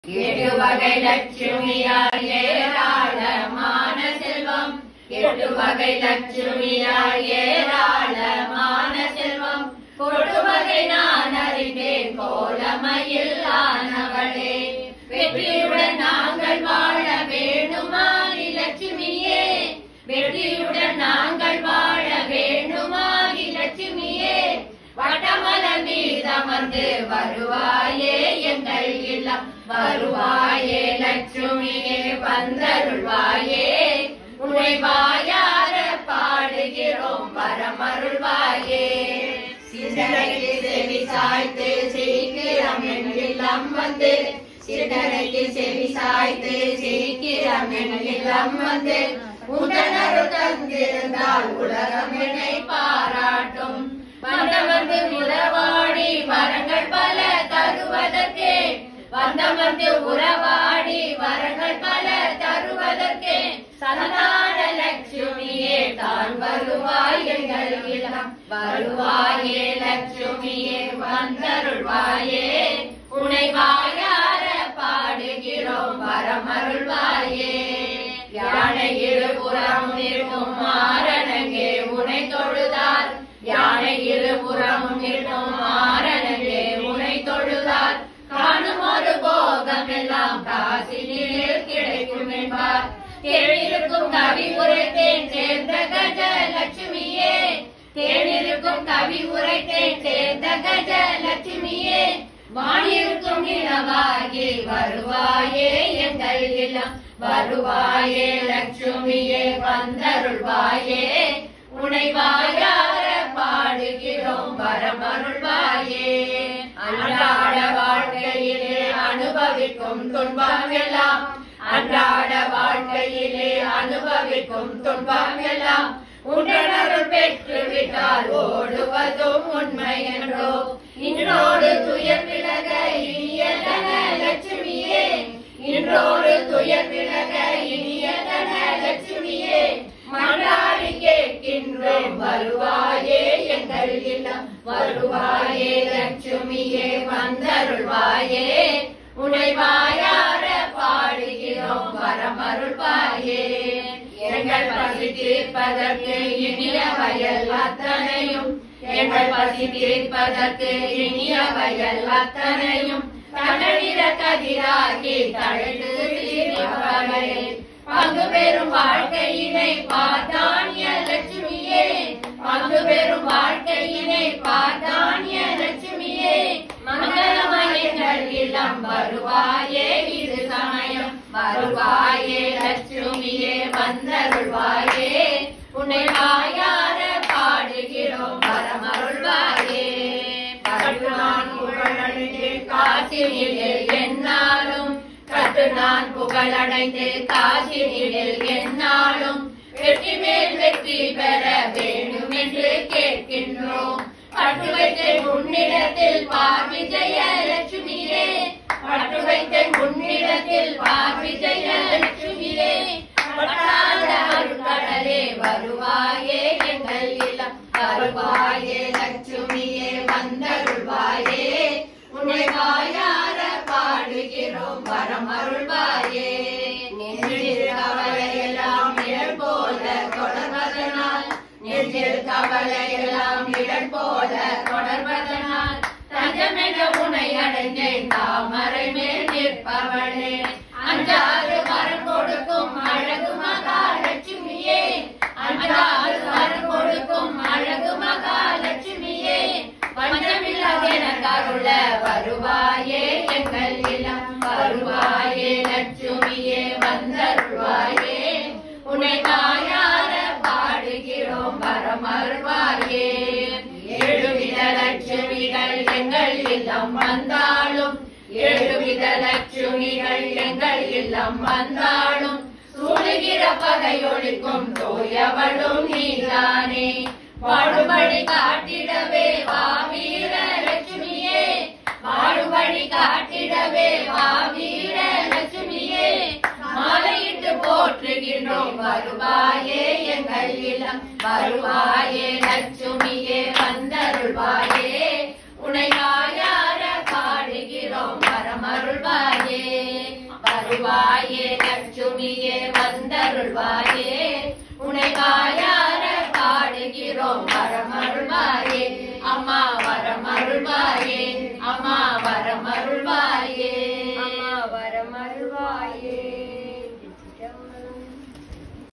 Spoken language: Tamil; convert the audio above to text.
எட்டுவகை லட்சுமியால் ஏராளமான செல்வம், எட்டுவகை லட்சுமியால் ஏராளமான செல்வம், கொடுவகை நான் அறிந்தேன் கோலமையில் ஆனவளே. வெற்றியுடன் நாங்கள் வாழ வேண்டுமாகி லட்சுமியே, வெற்றியுடன் நாங்கள் வாழ வேண்டுமாகி லட்சுமியே. வட்டமலர் மீதமர்ந்து வருவாயே எங்கள் இல்லம், வருவாயே லட்சுமியே வந்தருள்வாயே. உன்னை வாயார பாடுகிறோம் வரமருள்வாயே. சிந்தனைக்கு செவி சாய்த்து சீக்கிரம் என் இல்லம் வந்து, சிந்தனைக்கு செவி சாய்த்து சீக்கிரம் என் இல்லம் வந்து. உடனருள் தந்திருந்தால் உலகம் என்னை பாராட்டும். வந்தமர்ந்து உறவாடி வரங்கள் பல தருவதற்கே, வந்தமர்ந்து உறவாடி வரங்கள் பல தருவதற்கே. சந்தான லட்சுமியே தான் வருவாய் எங்கள் இல்லம், வருவாயே லட்சுமியே வந்தருள்வாயே. உன்னை வாயார பாடுகிறோம் வரமருள்வாயே. யானை இருபுறம் இருக்கும் மாரணங்கே உன்னை தொழுதார், யானை இருபுறமும் இருக்கும் மாரணங்கே உன்னை தொழுதார். காணும் ஒரு போகம் எல்லாம் காசினில் கிடைக்கும் என்பார். தேனிருக்கும் கவி உரைத்தேன் சேர்ந்த கஜ லட்சுமியே, தேனிருக்கும் கவி உரைத்தேன் சேர்ந்த கஜ லட்சுமியே. வானிருக்கும் நிலவாகி வருவாயே எங்கள் இல்லம், வருவாயே லட்சுமியே வந்தருள்வாயே. உன்னை வாயார பாடுகிறோம் வரமருள்வாயே. அன்றாட வாழ்க்கையிலே அனுபவிக்கும் துன்பம் எல்லாம், அன்றாட வாழ்க்கையிலே அனுபவிக்கும் துன்பம் எல்லாம் உடனருள் பெற்று விட்டால் ஓடுவதும் உண்மை என்றோ. இன்றோடு துயர் விலக இனியதன லட்சுமியே, இன்றோடு துயர் விலக இனியதன லட்சுமியே. மன்றாடி கேட்கின்றோம் வருவாயே எங்கள் இல்லம், வருவாயே லட்சுமியே வந்தருள்வாயே. உன்னை வாயார பாடுகிறோம் வரமருள்வாயே. எங்கள் பசி தீர்ப்பதற்கு இனிய வயல் அத்தனையும், எங்கள் பசி தீர்ப்பதற்கு இனிய வயல் அத்தனையும் தனவிர கதிராகி தழைத்து தீர்ப்பவளே. பங்கு பெறும் வாழ்க்கையினை பார்த்தானிய லட்சுமியே, பங்கு பெறும் வாழ்க்கையினை பார்த்தானிய லட்சுமியே. மங்களமயங்கள் இல்லம் வருவாயே இது சமயம், வருவாயே லட்சுமியே வந்தருள்வாயே. உன்னை வாயார பாடுகிறோம் வரமருள்வாயே. கற்று நான் புகழடைந்து காசினில் என்னாலும், கற்று நான் புகழடைந்து காசினில் என்னாலும். வெற்றி மேல் வெற்றி பெற வேண்டும் என்று கேட்கின்றோம். பட்டு வைத்தேன் உன்னிடத்தில் பார்விஜய லட்சுமியே, பட்டு வைத்தேன் உன்னிடத்தில் பார்விஜய லட்சுமியே. பட்டாத அருட்கடலே வருவாயே எங்கள் இல்லம், வருவாயே லட்சுமியே வந்தருள்வாயே. உன்னை வாயார பாடுகிறோம் வரமருள்வாயே. நெஞ்சில் கவலையெல்லாம் நிழல் போல தொடர்வதனால், நெஞ்சில் கவலையெல்லாம் நிழல் போல தொடர்வதனால். தஞ்சமென உன்னை அடைந்தேன் தாமரை மேல் நிற்பவளே. அஞ்சாறு வரம் கொடுக்கும் அழகு மகாலட்சுமியே, அஞ்சாறு வரம் கொடுக்கும் அழகு மகாலட்சுமியே. வஞ்சமில்லாதென கருள வருவாயே எங்கள் இல்லம், வருவாயே லட்சுமியே வந்தருள்வாயே. உன்னை வாயார பாடுகிறோம் வரமருள்வாயே. ஏழுவித லட்சுமிகள் எங்கள் இல்லம் வந்தாலும், ஏழுவித லட்சுமிகள் எங்கள் இல்லம் வந்தாலும். சூழுகிற பகையொழிக்கும் தோயவளும் நீதானே. வாழும்படி காட்டிடவே வா வீர லட்சுமியே, வாழும்படி காட்டிடவே வா வீர லட்சுமியே. மாலையிட்டு போற்றுகின்றோம் வருவாயே எங்கள் இல்லம், வருவாயே லட்சுமியே வந்தருள்வாயே. உன்னை வாயார பாடுகிறோம் வரமருள்வாயே. வந்தருள்வாயே லட்சுமியே வந்தருள்வாயே